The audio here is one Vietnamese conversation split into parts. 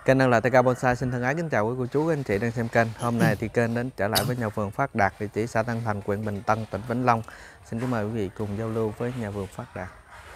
Kênh LTK Bonsai xin thân ái kính chào quý cô chú anh chị đang xem kênh. Hôm nay thì kênh đến trở lại với nhà vườn Phát Đạt, địa chỉ xã Tân Thành, huyện Bình Tân, tỉnh Vĩnh Long. Xin kính mời quý vị cùng giao lưu với nhà vườn Phát Đạt.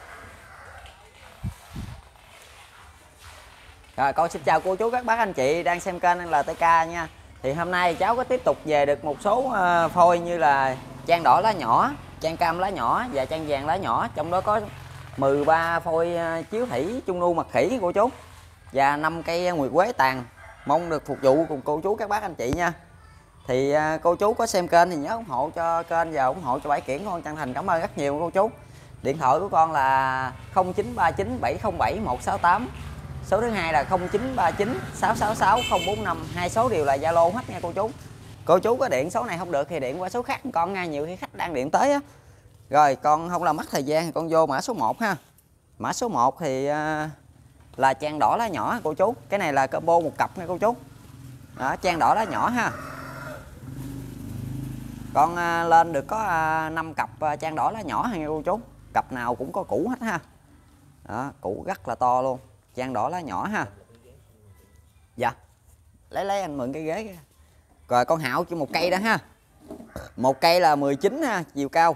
Rồi, con xin chào cô chú các bác anh chị đang xem kênh LTK nha. Thì hôm nay cháu có tiếp tục về được một số phôi như là trang đỏ lá nhỏ, trang cam lá nhỏ và trang vàng lá nhỏ. Trong đó có 13 phôi chiếu thủy trung nu mặt khỉ cô chú, và 5 cây nguyệt quế tàn. Mong được phục vụ cùng cô chú các bác anh chị nha. Thì cô chú có xem kênh thì nhớ ủng hộ cho kênh và ủng hộ cho bãi kiển con chân thành, cảm ơn rất nhiều cô chú. Điện thoại của con là 0939 707 168. Số thứ hai là 0939 666 045. Hai số đều là Zalo hết nha cô chú. Cô chú có điện số này không được thì điện qua số khác con nha, nhiều khi khách đang điện tới á. Rồi con không làm mất thời gian thì con vô mã số 1 ha. Mã số 1 thì là trang đỏ lá nhỏ cô chú. Cái này là combo một cặp nha cô chú. Đó, trang đỏ lá nhỏ ha. Con lên được có 5 cặp trang đỏ lá nhỏ nha cô chú. Cặp nào cũng có củ hết ha. Đó, củ rất là to luôn. Trang đỏ lá nhỏ ha. Dạ. Lấy anh mượn cái ghế kìa. Rồi con Hạo cho một cây đó ha. Một cây là 19 ha, chiều cao.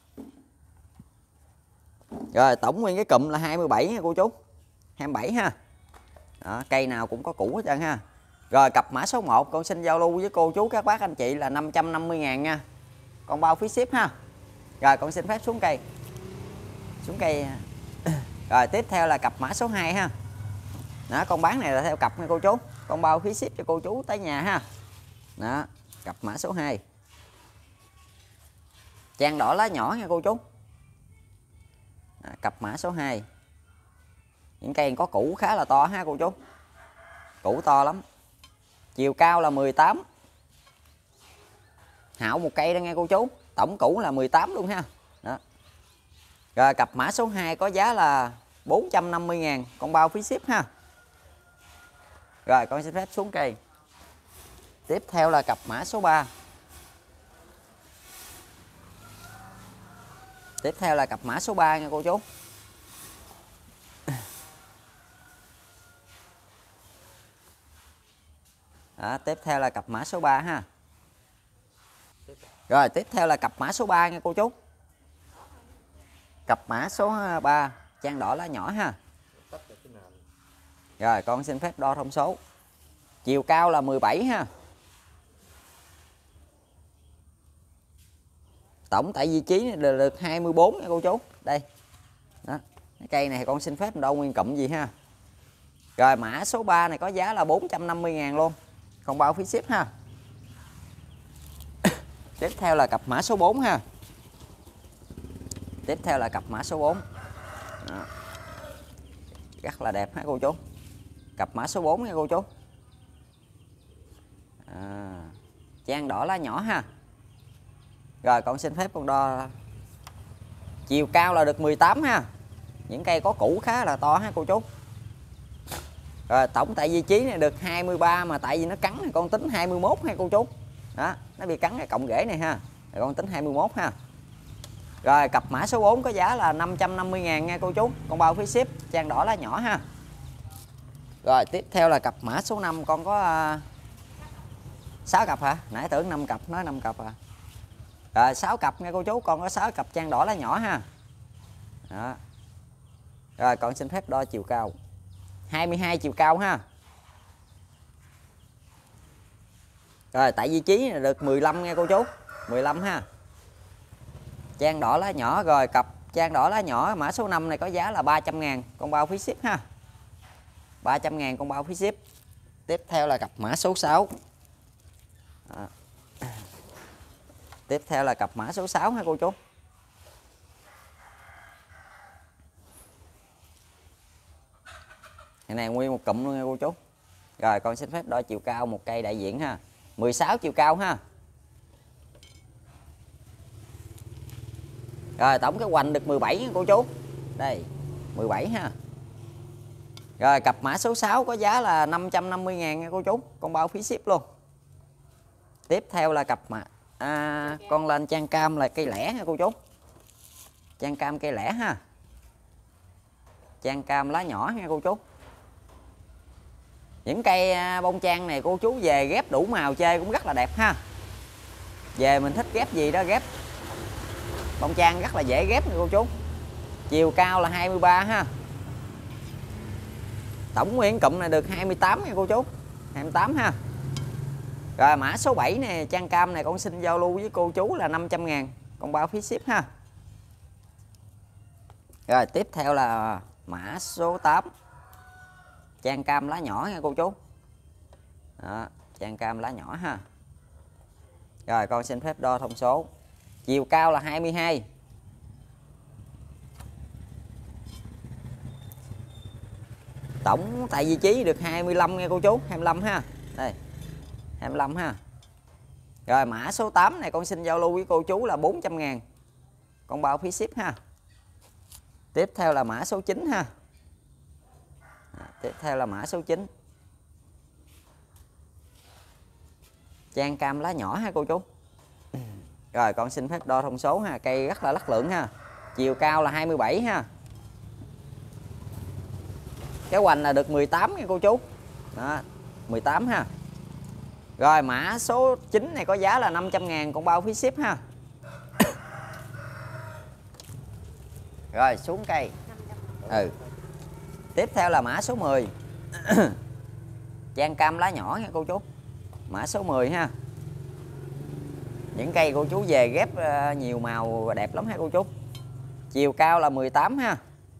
Rồi tổng nguyên cái cụm là 27 nha cô chú. 27 ha. Đó, cây nào cũng có củ hết trơn ha. Rồi cặp mã số 1 con xin giao lưu với cô chú các bác anh chị là 550.000 nha. Con bao phí ship ha. Rồi con xin phép xuống cây. Xuống cây. Rồi tiếp theo là cặp mã số 2 ha. Đó, con bán này là theo cặp nha cô chú. Con bao phí ship cho cô chú tới nhà ha. Đó, cặp mã số 2. Trang đỏ lá nhỏ nha cô chú. Đó, cặp mã số 2. Những cây có củ khá là to ha cô chú. Củ to lắm. Chiều cao là 18. Hạo một cây đó nghe cô chú. Tổng củ là 18 luôn ha. Đó. Rồi cặp mã số 2 có giá là 450.000, con bao phí ship ha. Rồi con xin phép xuống cây. Tiếp theo là cặp mã số 3. Tiếp theo là cặp mã số 3 nha cô chú. Đó, tiếp theo là cặp mã số 3 ha. Rồi tiếp theo là cặp mã số 3 nha cô chú. Cặp mã số 3 trang đỏ lá nhỏ ha. Rồi con xin phép đo thông số. Chiều cao là 17 ha. Tổng tại vị trí này được 24 nha cô chú. Đây. Đó. Cái cây này con xin phép đâu nguyên cụm gì ha. Rồi mã số 3 này có giá là 450.000 luôn. Không bao phí ship ha. Tiếp theo là cặp mã số 4 ha. Tiếp theo là cặp mã số 4. Đó. Rất là đẹp ha cô chú. Cặp mã số 4 nha cô chú. Trang đỏ lá nhỏ ha. Rồi con xin phép con đo. Chiều cao là được 18 ha. Những cây có củ khá là to ha cô chú. Rồi tổng tại vị trí này được 23, mà tại vì nó cắn thì con tính 21 ha cô chú. Đó, nó bị cắn cái cọng rễ này ha. Rồi con tính 21 ha. Rồi cặp mã số 4 có giá là 550.000 nha cô chú. Con bao phí ship, trang đỏ lá nhỏ ha. Rồi tiếp theo là cặp mã số 5 con có 6 cặp hả? Nãy tưởng 5 cặp, nói 5 cặp à. Rồi 6 cặp nha cô chú, con có 6 cặp trang đỏ lá nhỏ ha. Đó. Rồi con xin phép đo chiều cao. 22 chiều cao ha. Rồi tại vị trí này được 15 nha cô chú. 15 ha. Trang đỏ lá nhỏ. Rồi cặp trang đỏ lá nhỏ mã số 5 này có giá là 300.000, con bao phí ship ha. 300.000 con bao phí ship. Tiếp theo là cặp mã số 6. Đó. Tiếp theo là cặp mã số 6 ha cô chú. Cái này nguyên một cụm luôn nha cô chú. Rồi con xin phép đo chiều cao một cây đại diện ha. 16 chiều cao ha. Rồi tổng cái hoành được 17 nha cô chú. Đây 17 ha. Rồi cặp mã số 6 có giá là 550.000 nha cô chú. Con bao phí ship luôn. Tiếp theo là cặp mã con lên trang cam là cây lẻ nha cô chú. Trang cam cây lẻ ha. Trang cam lá nhỏ nha cô chú. Những cây bông trang này cô chú về ghép đủ màu chơi cũng rất là đẹp ha. Về mình thích ghép gì đó ghép. Bông trang rất là dễ ghép nha cô chú. Chiều cao là 23 ha. Tổng nguyên cụm này được 28 nha cô chú. 28 ha. Rồi mã số 7 nè, trang cam này con xin giao lưu với cô chú là 500.000, con bao phí ship ha. Rồi tiếp theo là mã số 8. Trang cam lá nhỏ nha cô chú. Đó, trang cam lá nhỏ ha. Rồi con xin phép đo thông số. Chiều cao là 22. Tổng tại vị trí được 25 nha cô chú, 25 ha. Đây. 25 ha. Rồi mã số 8 này con xin giao lưu với cô chú là 400.000, con bao phí ship ha. Tiếp theo là mã số 9 ha. Tiếp theo là mã số 9. Trang cam lá nhỏ ha cô chú. Rồi con xin phép đo thông số ha, cây rất là lắc lượng ha. Chiều cao là 27 ha. Cái hoành là được 18 nha cô chú. Đó, 18 ha. Rồi mã số 9 này có giá là 500.000, con bao phí ship ha. Rồi xuống cây. Tiếp theo là mã số 10. Trang cam lá nhỏ nha cô chú. Mã số 10 ha. Những cây cô chú về ghép nhiều màu đẹp lắm ha cô chú. Chiều cao là 18 ha.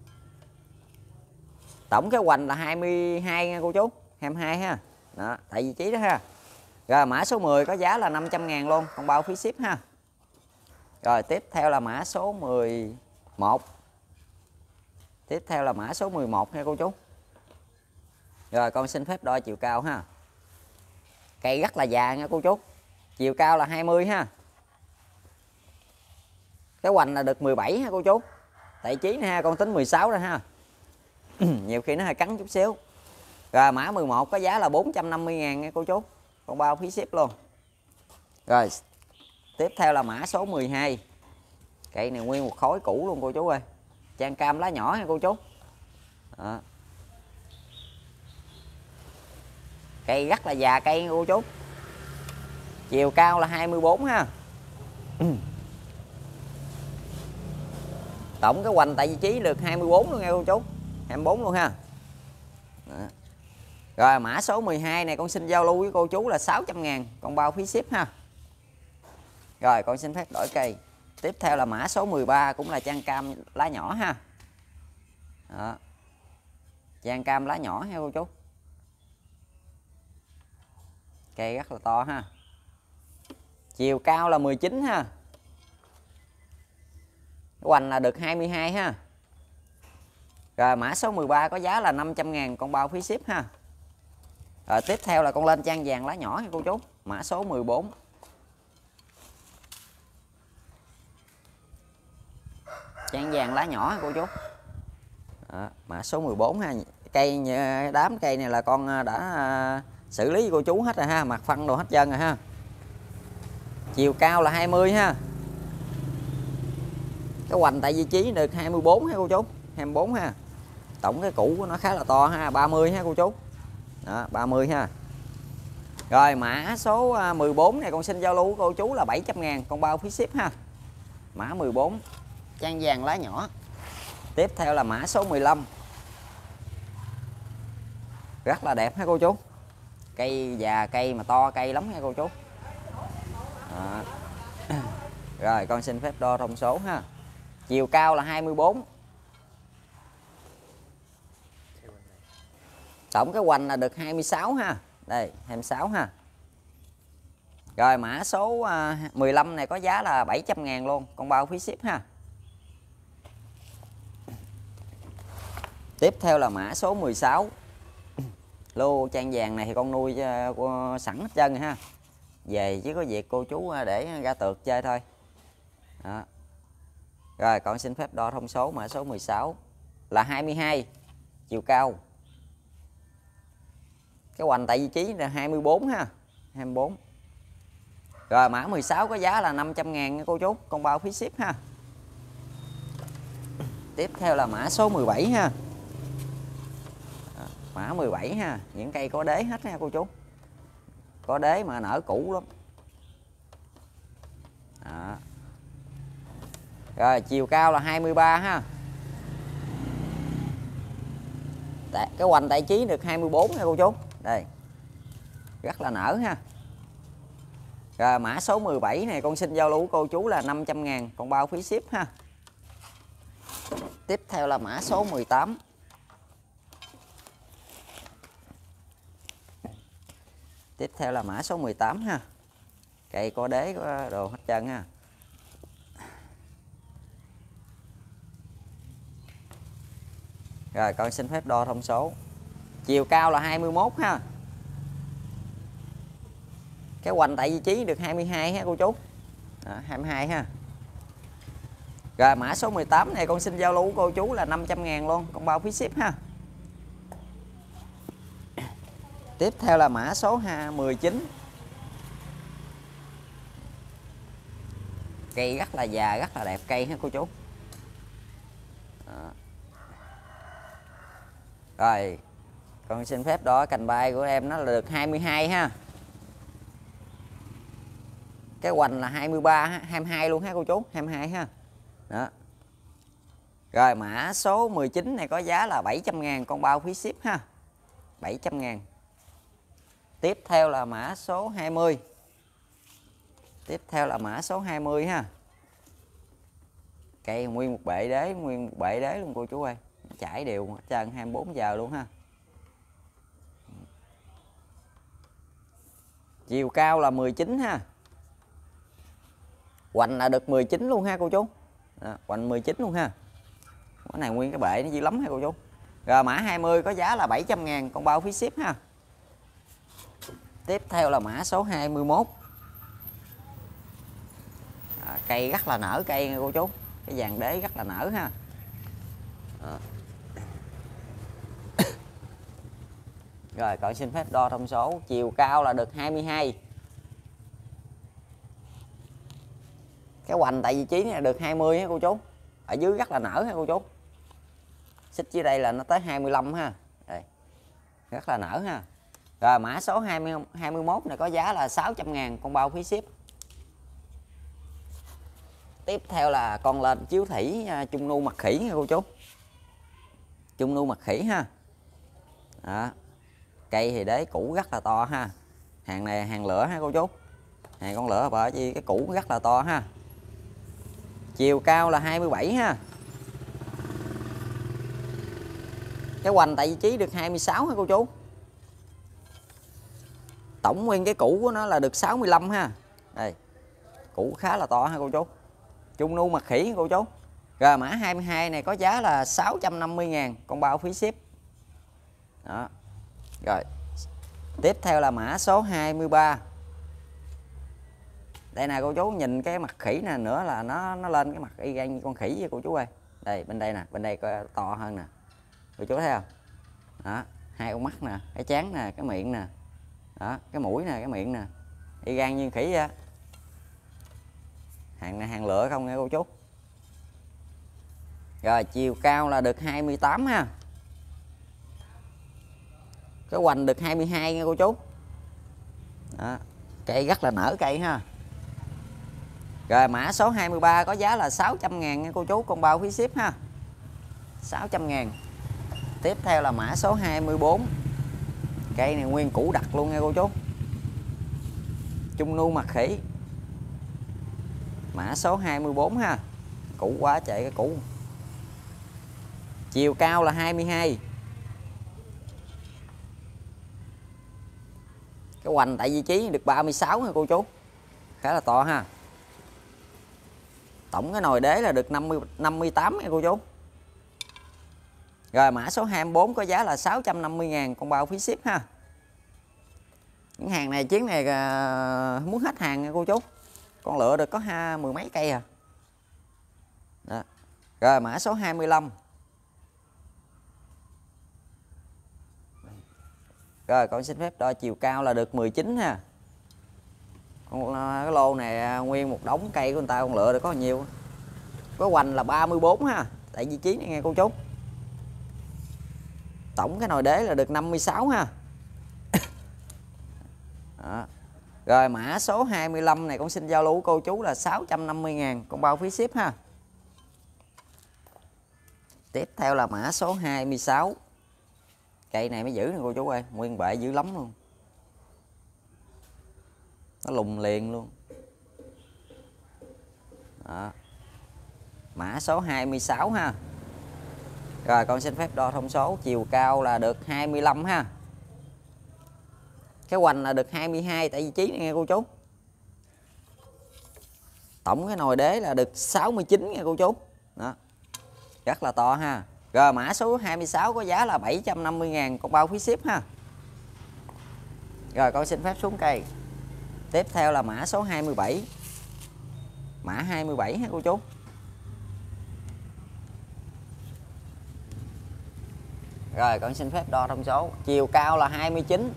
Tổng cái hoành là 22 nha cô chú, 22 ha. Đó, tại vị trí đó ha. Rồi mã số 10 có giá là 500.000 luôn, con bao phí ship ha. Rồi tiếp theo là mã số 11. Tiếp theo là mã số 11 nha cô chú. Rồi con xin phép đo chiều cao ha. Cây rất là già nha cô chú. Chiều cao là 20 ha. Cái hoành là được 17 ha cô chú. Tại trí này ha, con tính 16 rồi ha. Nhiều khi nó hơi cắn chút xíu. Rồi mã 11 có giá là 450.000 nha cô chú, con bao phí ship luôn. Rồi tiếp theo là mã số 12. Cây này nguyên một khối cũ luôn cô chú ơi. Trang cam lá nhỏ nha cô chú. Đó. Cây rất là già cây nha cô chú. Chiều cao là 24 ha. Tổng cái hoành tại vị trí được 24 luôn nha cô chú, 24 luôn ha. Đó. Rồi mã số 12 này con xin giao lưu với cô chú là 600.000, con bao phí ship ha. Rồi con xin phép đổi cây. Tiếp theo là mã số 13 cũng là trang cam lá nhỏ ha. Đó. Trang cam lá nhỏ ha cô chú. Cây rất là to ha. Chiều cao là 19 ha. Hoành là được 22 ha. Rồi mã số 13 có giá là 500.000, con bao phí ship ha. Rồi tiếp theo là con lên trang vàng lá nhỏ nha cô chú. Mã số 14. Trang vàng lá nhỏ cô chú. Đó, mã số 14 ha. Cây đám cây này là con đã xử lý với cô chú hết rồi ha, mặt phân đồ hết trơn rồi ha. Chiều cao là 20 ha. Cái hoành tại vị trí được 24 ha cô chú, 24 ha. Tổng cái củ của nó khá là to ha, 30 ha cô chú. Đó, 30 ha. Rồi mã số 14 này con xin giao lưu với cô chú là 700.000, con bao phí ship ha. Mã 14 trang vàng lá nhỏ. Tiếp theo là mã số 15. Rất là đẹp ha cô chú. Cây già cây mà to cây lắm nha cô chú. Đó. Rồi con xin phép đo thông số ha. Chiều cao là 24. Tổng cái hoành là được 26 ha. Đây 26 ha. Rồi mã số 15 này có giá là 700.000 luôn, con bao phí ship ha. Tiếp theo là mã số 16. Lô trang vàng này thì con nuôi sẵn hết trơn rồi ha. Về chỉ có việc cô chú để ra tược chơi thôi. Đó. Rồi con xin phép đo thông số mã số 16 là 22 chiều cao. Cái hoành tại vị trí là 24 ha, 24. Rồi mã 16 có giá là 500.000 nha cô chú, con bao phí ship ha. Tiếp theo là mã số 17 ha. Mã 17 ha, những cây có đế hết nha cô chú. Có đế mà nở cũ lắm. Đó. Rồi chiều cao là 23 ha. Cái hoành tại chí được 24 nha cô chú. Đây. Rất là nở ha. Rồi mã số 17 này con xin giao lưu cô chú là 500.000, còn bao phí ship ha. Tiếp theo là mã số 18. Tiếp theo là mã số 18 ha. Cây có đế có đồ hết trơn ha. Rồi con xin phép đo thông số. Chiều cao là 21 ha. Cái hoành tại vị trí được 22 ha cô chú. Đó, 22 ha. Rồi mã số 18 này con xin giao lưu cô chú là 500.000 luôn, còn bao phí ship ha. Tiếp theo là mã số 19. Cây rất là già, rất là đẹp cây ha cô chú. Đó. Rồi con xin phép đo cành bay của em nó là được 22 ha. Cái hoành là 23, 22 luôn ha cô chú, 22 ha. Đó. Rồi mã số 19 này có giá là 700.000, con bao phí ship ha. 700.000. Tiếp theo là mã số 20. Tiếp theo là mã số 20 ha. Cây nguyên một bệ đế, nguyên một bệ đế luôn cô chú ơi. Chảy đều hết trơn 24 giờ luôn ha. Chiều cao là 19 ha. Hoành là được 19 luôn ha cô chú. Đó, hoành 19 luôn ha. Cái này nguyên cái bệ nó dữ lắm ha cô chú. Rồi mã 20 có giá là 700.000, còn bao phí ship ha. Tiếp theo là mã số 21. Cây rất là nở cây nha cô chú. Cái dàn đế rất là nở ha. Rồi con xin phép đo thông số. Chiều cao là được 22. Cái hoành tại vị trí này được 20 ha cô chú. Ở dưới rất là nở ha cô chú. Xích dưới đây là nó tới 25 ha. Đây. Rất là nở ha. Rồi mã số 21 này có giá là 600.000, con bao phí ship. Tiếp theo là con lên chiếu thủy trung nu mặt khỉ nha cô chú. Trung nu mặt khỉ ha. Đó. Cây thì đế cũ rất là to ha. Hàng này hàng lửa ha cô chú. Hàng con lửa bởi vì cái cũ rất là to ha. Chiều cao là 27 ha. Cái hoành tại vị trí được 26 ha cô chú. Tổng nguyên cái cũ của nó là được 65 ha. Đây. Cũ khá là to ha cô chú. Trung nu mặt khỉ cô chú. Rồi mã 22 này có giá là 650.000, còn bao phí ship. Đó. Rồi. Tiếp theo là mã số 23. Đây nè cô chú, nhìn cái mặt khỉ nè nữa là nó lên cái mặt y gan như con khỉ vậy cô chú ơi. Đây bên đây nè, bên đây to hơn nè. Cô chú thấy không? Đó, hai con mắt nè, cái trán nè, cái miệng nè. Đó, cái mũi nè, cái miệng nè. Y gan như khỉ vậy. Hàng này hàng lựa không nghe cô chú. Rồi chiều cao là được 28 ha. Cái hoành được 22 nghe cô chú. Đó, cây rất là nở cây ha. Rồi mã số 23 có giá là 600.000 nha cô chú, còn bao phí ship ha. 600.000. Tiếp theo là mã số 24. Cây này nguyên củ đặc luôn nha cô chú. Trung nu mặt khỉ. Mã số 24 ha. Củ quá chạy cái củ. Chiều cao là 22. Cái hoành tại vị trí được 36 nha cô chú. Khá là to ha. Tổng cái nồi đế là được 58 nha cô chú. Rồi mã số 24 có giá là 650.000, còn bao phí ship ha. Những hàng này chuyến này muốn hết hàng nha cô chú. Con lựa được có mười mấy cây à. Đó. Rồi mã số 25. Rồi con xin phép đo chiều cao là được 19 ha. Cái lô này nguyên một đống cây của người ta con lựa được có nhiều. Cái hoành là 34 ha. Tại vị trí này nghe cô chú. Tổng cái nồi đế là được 56 ha. Đó. Rồi mã số 25 này con xin giao lưu cô chú là 650.000 con bao phí ship ha. Tiếp theo là mã số 26. Cây này mới giữ nè cô chú ơi, nguyên bệ dữ lắm luôn. Nó lùng liền luôn. Đó. Mã số 26 ha. Rồi con xin phép đo thông số, chiều cao là được 25 ha. Cái hoành là được 22 tại vị trí này nghe cô chú. Tổng cái nồi đế là được 69 nghe cô chú. Đó. Rất là to ha. Rồi mã số 26 có giá là 750.000 con bao phí ship ha. Rồi con xin phép xuống cây. Tiếp theo là mã số 27. Mã 27 ha cô chú. Rồi con xin phép đo thông số, chiều cao là 29.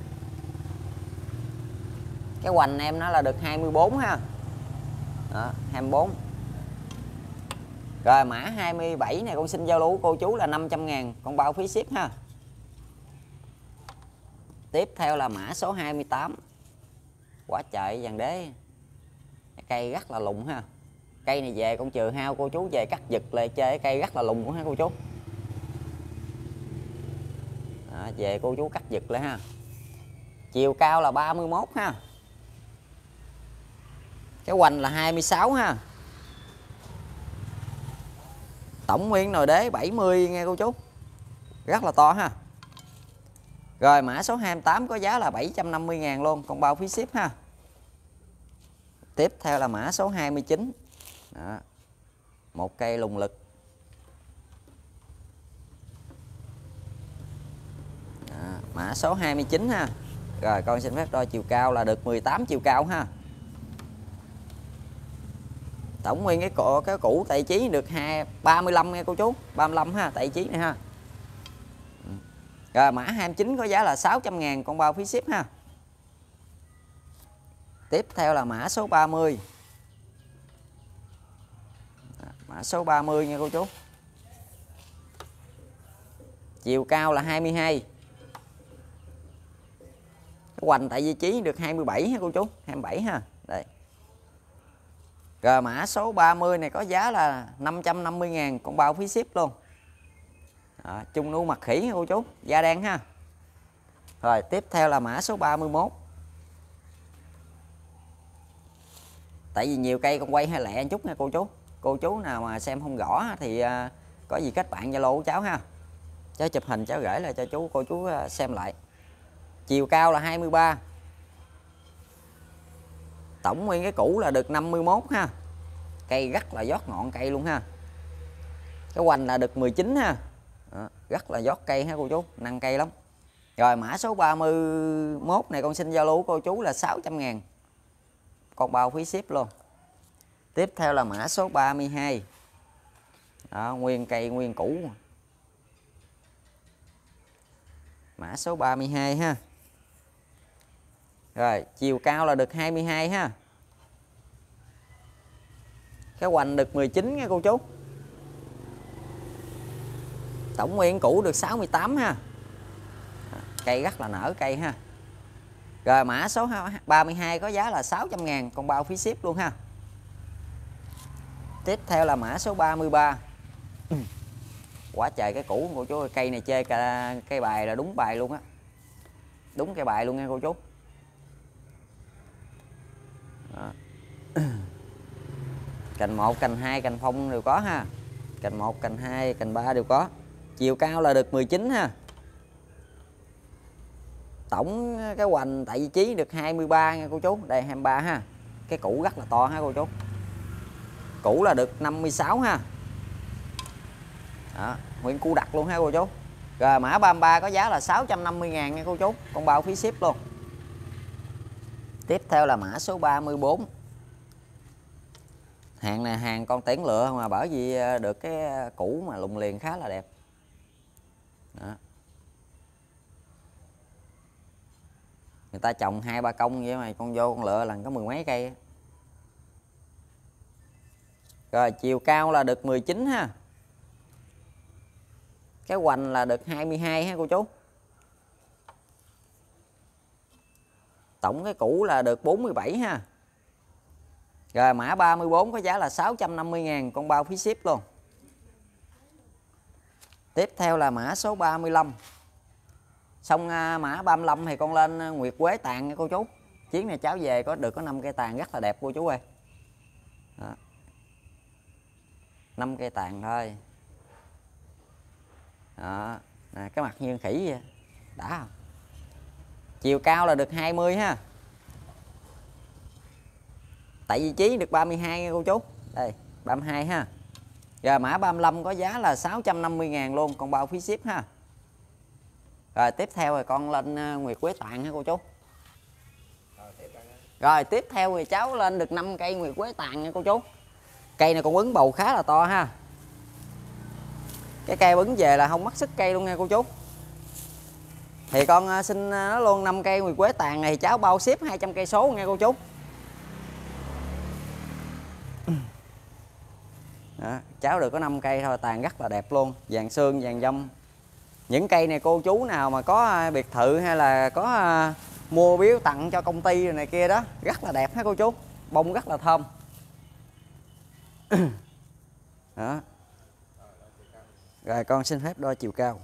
Cái hoành em nó là được 24 ha. Đó, 24. Rồi mã 27 này con xin giao lưu cô chú là 500.000 con bao phí ship ha. Tiếp theo là mã số 28. Quá trời vàng đế. Cây rất là lùng ha. Cây này về con chừa hao cô chú về cắt giật lại chơi, cây rất là lùng ha cô chú. Đó, về cô chú cắt giật lại ha. Chiều cao là 31 ha. Cái hoành là 26 ha. Tổng nguyên nồi đế 70 nghe cô chú. Rất là to ha. Rồi mã số 28 có giá là 750.000 luôn, còn bao phí ship ha. Tiếp theo là mã số 29. Đó. Một cây lùng lực. Đó. Mã số 29 ha. Rồi con xin phép đo chiều cao là được 18 chiều cao ha. Tổng nguyên cái củ tại chí được 35 nghe cô chú, 35 ha, tại chí này ha. Rồi mã 29 có giá là 600.000 con bao phí ship ha. Tiếp theo là mã số 30. Mã số 30 nha cô chú. Chiều cao là 22. Cái hoành tại vị trí được 27 ha cô chú, 27 ha. Đây. Rồi mã số 30 này có giá là 550.000 con bao phí ship luôn. Đó, chung nu mặt khỉ nha cô chú, da đen ha. Rồi tiếp theo là mã số 31. Tại vì nhiều cây con quay hơi lẹ chút nha cô chú. Cô chú nào mà xem không rõ thì có gì kết bạn Zalo của cháu ha. Cháu chụp hình cháu gửi lại cho cô chú xem lại. Chiều cao là 23. Tổng nguyên cái củ là được 51 ha. Cây rất là giót ngọn cây luôn ha. Cái hoành là được 19 ha. Đó, rất là giót cây ha cô chú, năng cây lắm. Rồi mã số 31 này con xin giao lưu cô chú là 600.000 con bao phí ship luôn. Tiếp theo là mã số 32. Đó, nguyên cây nguyên củ. Mã số 32 ha. Rồi chiều cao là được 22 ha. Cái hoành được 19 nha cô chú. Tổng nguyên củ được 68 ha. Cây rất là nở cây ha. Rồi mã số 32 có giá là 600.000 con bao phí ship luôn ha. Tiếp theo là mã số 33. Quá trời cái củ cô chú, cây này chơi cả cây bài là đúng bài luôn á. Đúng cây bài luôn nha cô chú. Đó. Cành 1, cành 2, cành phong đều có ha. Cành 1, cành 2, cành 3 đều có. Chiều cao là được 19 ha. Tổng cái hoành tại vị trí được 23 nha cô chú. Đây 23 ha. Cái củ rất là to ha cô chú. Củ là được 56 ha. Đó, nguyên củ đặc luôn ha cô chú. Rồi mã 33 có giá là 650.000 nha cô chú, con bao phí ship luôn. Tiếp theo là mã số 34. Hàng này hàng con tiễn lựa mà bởi vì được cái củ mà lùng liền khá là đẹp. Đó. Người ta trồng 2-3 công vậy mà con vô con lựa lần có mười mấy cây. Rồi chiều cao là được 19 ha. Cái hoành là được 22 ha cô chú. Tổng cái củ là được 47 ha. Rồi mã 34 có giá là 650.000 con bao phí ship luôn. Tiếp theo là mã số 35. Xong mã 35 thì con lên nguyệt quế tàn nha cô chú. Chuyến này cháu về có được có 5 cây tàn rất là đẹp cô chú ơi. Đó. 5 cây tàn thôi. Đó. Nè, cái mặt như khỉ vậy. Đã không? Chiều cao là được 20 ha. Tại vị trí được 32 nha cô chú. Đây 32 ha. Rồi mã 35 có giá là 650.000 luôn. Con bao phí ship ha. Rồi tiếp theo rồi con lên nguyệt quế tàn ha cô chú. Rồi tiếp theo thì cháu lên được 5 cây nguyệt quế tàn nha cô chú. Cây này còn bứng bầu khá là to ha. Cái cây bứng về là không mất sức cây luôn nha cô chú. Thì con xin nó luôn 5 cây nguyệt quế tàn này thì cháu bao ship 200 cây số nha cô chú. Đó, cháu được có 5 cây thôi, tàn rất là đẹp luôn, vàng xương vàng dâm. Những cây này cô chú nào mà có biệt thự hay là có mua biếu tặng cho công ty này kia đó, rất là đẹp ha cô chú, bông rất là thơm. Đó. Rồi con xin phép đo chiều cao.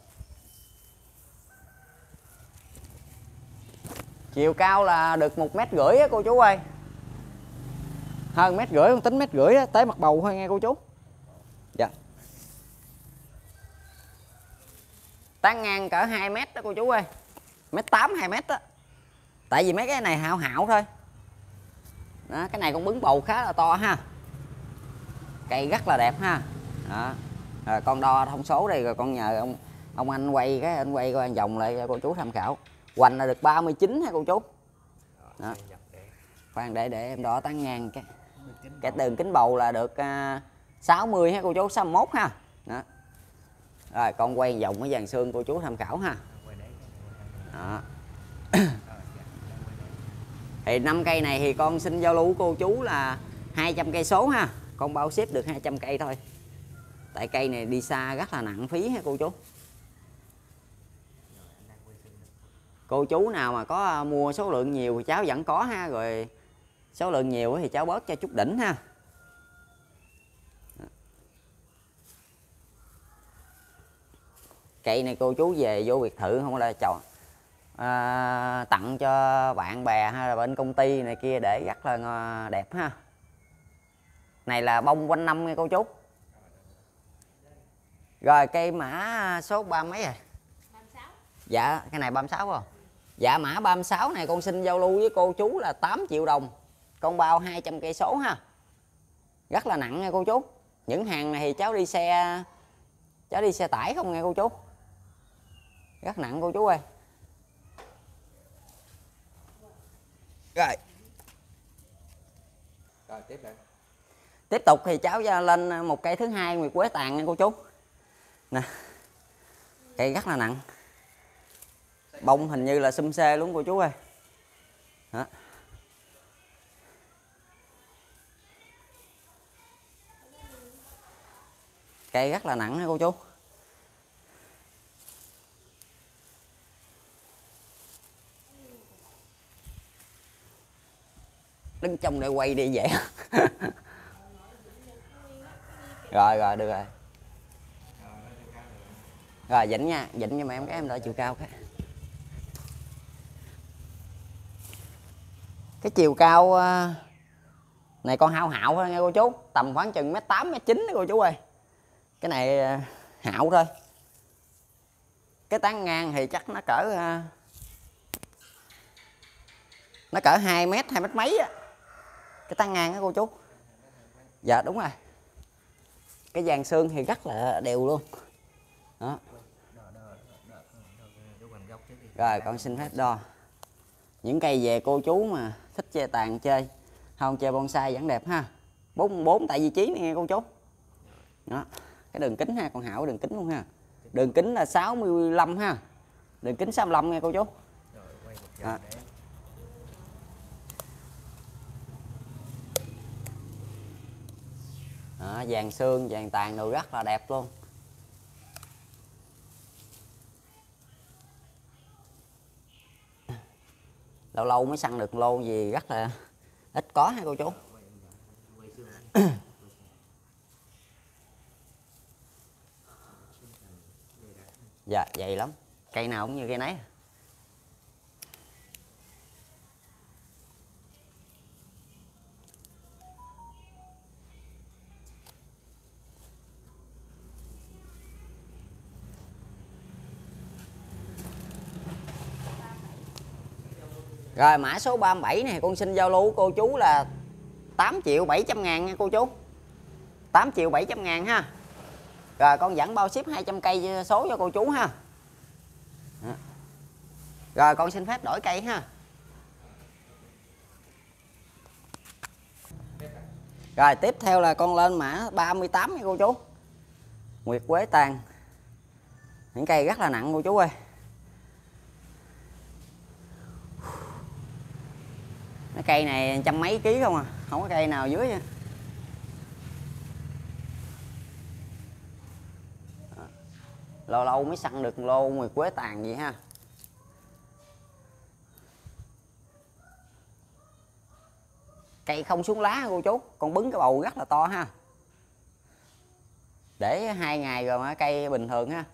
Chiều cao là được 1,5 m á cô chú ơi. Hơn 1,5 m, không tính 1,5 m đó, tới mặt bầu thôi nghe cô chú. Dạ. Tán ngang cỡ 2 m đó cô chú ơi. 1,8 m 2 m đó. Tại vì mấy cái này hạo hạo thôi. Đó, cái này con bứng bầu khá là to ha. Cây rất là đẹp ha. Đó. Rồi con đo thông số đây rồi con nhờ ông anh quay cái anh quay coi vòng lại cho cô chú tham khảo. Hoành là được 39 ha cô chú. Đó. Khoan để em đo tán ngang cái đường kính bầu là được 60 ha cô chú, 61 ha. Đó. Rồi con quay vòng cái vàng xương cô chú tham khảo ha. Đó. Thì 5 cây này thì con xin giao lưu cô chú là 200 cây số ha. Con bao ship được 200 cây thôi. Tại cây này đi xa rất là nặng phí ha cô chú. Cô chú nào mà có mua số lượng nhiều thì cháu vẫn có ha, rồi số lượng nhiều thì cháu bớt cho chút đỉnh ha. Cây này cô chú về vô biệt thự không là chọn tặng cho bạn bè hay là bên công ty này kia để rất là đẹp ha. Này là bông quanh năm nha cô chú. Rồi cây mã số 30 mấy rồi? 36. Dạ cái này 36 không? Dạ mã 36 này con xin giao lưu với cô chú là 8 triệu đồng. Con bao 200 cây số ha. Rất là nặng nha cô chú. Những hàng này thì cháu đi xe tải không nghe cô chú. Rất nặng cô chú ơi. Rồi. Rồi tiếp tục thì cháu lên một cây thứ hai nguyệt quế tàn nha cô chú. Nè. Cây rất là nặng. Bông hình như là xum xê luôn cô chú ơi. Đó. Cây rất là nặng nha cô chú. Đứng trong để quay đi vậy. Rồi được rồi. Rồi dịnh nha, dịnh cho mẹ em cái em đợi chiều cao cái. Cái chiều cao này con hao hạo thôi nha cô chú, tầm khoảng chừng 1,8 m 9 đó cô chú ơi. Cái này hạo thôi. Cái tán ngang thì chắc nó cỡ 2 m 2 m mấy á. Cái tán ngang đó cô chú. Dạ đúng rồi. Cái vàng xương thì rất là đều luôn. Đó. Rồi con xin phép đo. Những cây về cô chú mà thích chơi tàn chơi, không chơi bonsai vẫn đẹp ha. 44 tại vị trí này nghe cô chú. Đó. Cái đường kính ha, con Hảo đường kính luôn ha. Đường kính là 65 ha. Đường kính 65 nghe cô chú. Đó. Đó, vàng xương, vàng tàn đồ rất là đẹp luôn. Lâu lâu mới săn được lô gì rất là ít có ha cô chú. Dạ dày lắm, cây nào cũng như cây nấy. Rồi mã số 37 này con xin giao lưu cô chú là 8.700.000 nha cô chú. 8.700.000 ha. Rồi con dẫn bao ship 200 cây số cho cô chú ha. Rồi con xin phép đổi cây ha. Rồi tiếp theo là con lên mã 38 nha cô chú. Nguyệt quế tàn. Những cây rất là nặng cô chú ơi. Cái cây này trăm mấy ký không à, không có cây nào dưới nha. Lâu lâu mới săn được lô nguyệt quế tàn vậy ha. Cây không xuống lá cô chú, con bứng cái bầu rất là to ha. Để 2 ngày rồi mà cây bình thường ha.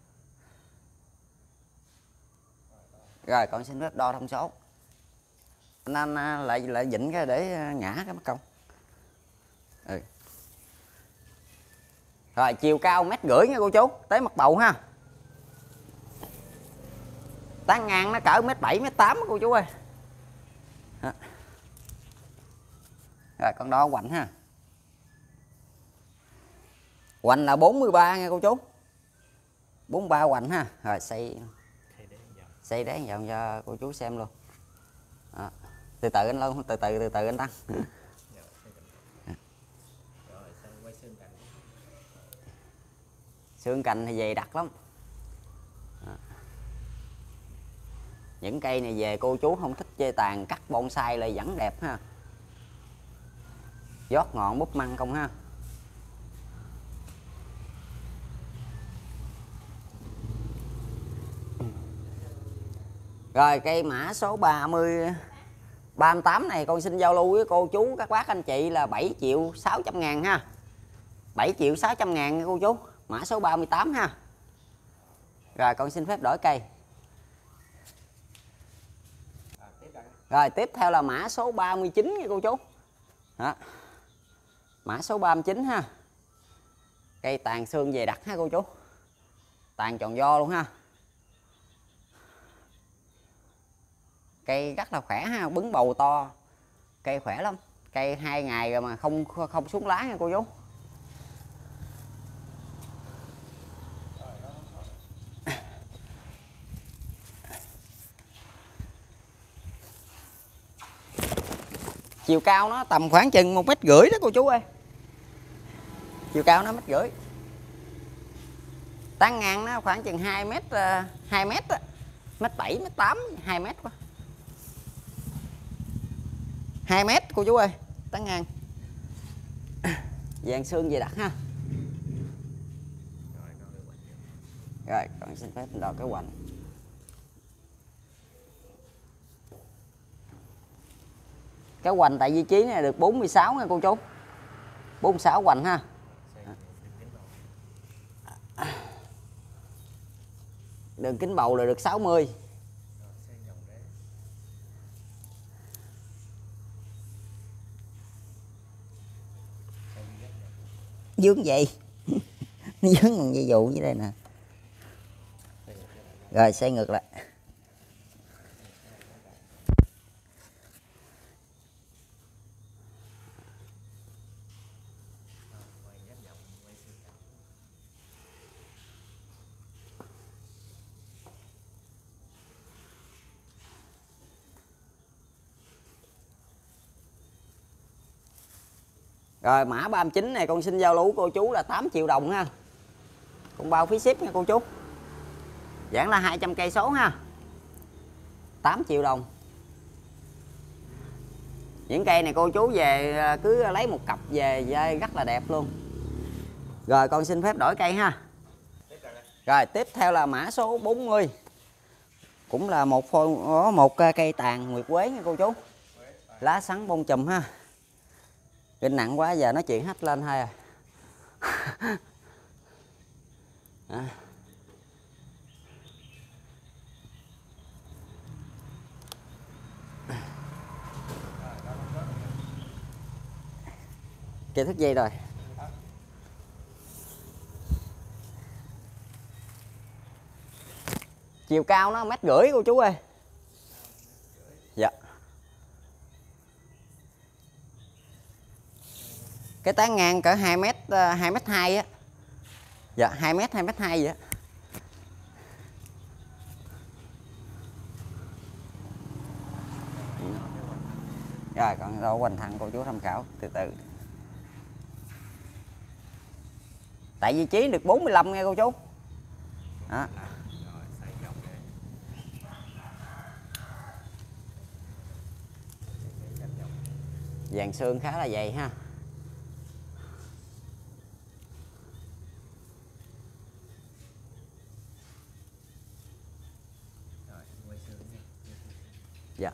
Rồi con xin phép đo thông số. Anh lại dịnh cái để ngã cái mất công. Rồi chiều cao 1,5 m nha cô chú, tới mặt bầu ha. Tán ngang nó cỡ 1,7 m, 1,8 m cô chú ơi. Đó. Rồi con đo hoành ha. Hoành là 43 nha cô chú. 43 hoành ha. Rồi xây đế vòng cho cô chú xem luôn. Đó. Từ từ anh luôn, từ từ anh tăng. Xương cành thì dày đặc lắm. Đó. Những cây này về cô chú không thích chê tàn, cắt bonsai lại vẫn đẹp ha. Giót ngọn búp măng không ha. Rồi cây mã số 38 này con xin giao lưu với cô chú các bác anh chị là 7.600.000 ha. 7.600.000 nha cô chú. Mã số 38 ha. Rồi con xin phép đổi cây. Rồi tiếp theo là mã số 39 nha cô chú. Đó. Mã số 39 ha. Cây tàn xương dày đặc ha cô chú. Tàn tròn vo luôn ha. Cây rất là khỏe ha, bứng bầu to. Cây khỏe lắm. Cây 2 ngày rồi mà không xuống lá nha cô chú. Chiều cao nó tầm khoảng chừng 1,5 m đó cô chú ơi. Chiều cao nó 1,5 m. Tán ngang nó khoảng chừng 2 m, 2 m á. 1,7 m, 1,8 m, 2 m quá. 2 m cô chú ơi, tán ngang. Vàng xương về đặt ha. Rồi, con xin phép đo cái hoành. Cái hoành tại vị trí này được 46 nha cô chú. 46 hoành ha. Đường kính bầu là được 60. Dướng vậy. Nó dướng bằng dây dù dưới đây nè. Rồi xoay ngược lại. Rồi mã 39 này con xin giao lưu cô chú là 8 triệu đồng ha. Con bao phí ship nha cô chú. Giảng là 200 cây số ha. 8 triệu đồng. Những cây này cô chú về cứ lấy một cặp về rất là đẹp luôn. Rồi con xin phép đổi cây ha. Rồi tiếp theo là mã số 40. Cũng là một cây tàn nguyệt quế nha cô chú. Lá sắn bông chùm ha. Kinh nặng quá giờ nói chuyện hắt lên thôi à. Cây thước dây rồi. Chiều cao nó 1,5 m cô chú ơi. Dạ. Cái tán ngang cỡ 2 m, 2,2 m á. Dạ 2 m, 2,2 m vậy á. Rồi còn đâu hoành thẳng cô chú tham khảo từ từ. Tại vị trí được 45 nghe cô chú. Đó. Dàn xương khá là dày ha. Dạ.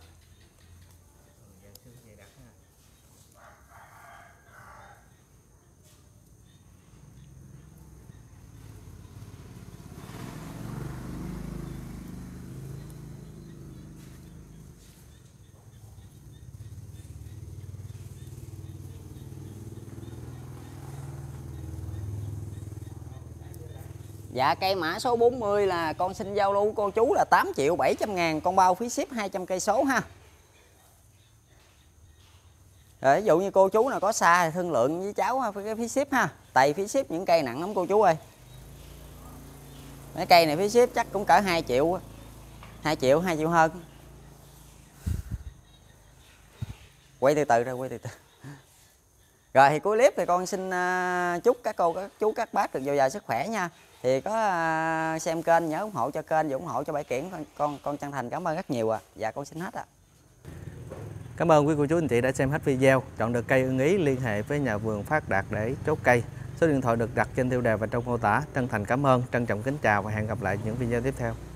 Dạ cây mã số 40 là con xin giao lưu cô chú là 8.700.000, con bao phí ship 200 cây số ha. Rồi ví dụ như cô chú nào có xa thì thương lượng với cháu cái phí ship ha. Tại phí ship những cây nặng lắm cô chú ơi. Mấy cây này phí ship chắc cũng cỡ 2 triệu. 2 triệu, 2 triệu hơn. Quay từ từ ra, quay từ từ. Rồi thì cuối clip thì con xin chúc các cô, các chú, các bác được dồi dào sức khỏe nha. Thì có xem kênh nhớ ủng hộ cho kênh và ủng hộ cho Bảy Kiển, con chân thành cảm ơn rất nhiều. Dạ con xin hết ạ. Cảm ơn quý cô chú anh chị đã xem hết video. Chọn được cây ưng ý liên hệ với nhà vườn Phát Đạt để chốt cây. Số điện thoại được đặt trên tiêu đề và trong mô tả. Chân thành cảm ơn, trân trọng kính chào và hẹn gặp lại những video tiếp theo.